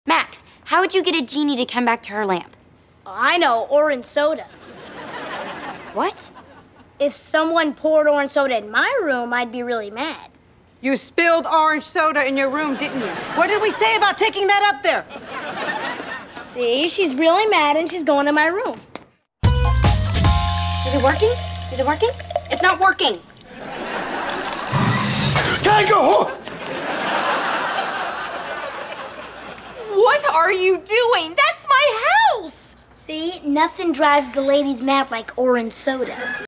Max, how would you get a genie to come back to her lamp? Oh, I know, orange soda. What? If someone poured orange soda in my room, I'd be really mad. You spilled orange soda in your room, didn't you? What did we say about taking that up there? See, she's really mad and she's going to my room. Is it working? Is it working? It's not working. Can't go home! What are you doing? That's my house! See, nothing drives the ladies mad like orange soda.